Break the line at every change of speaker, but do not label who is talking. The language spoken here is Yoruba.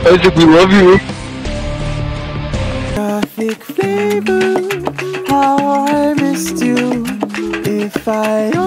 Isaac, we love you.
Traffic flavor, how I missed you. If I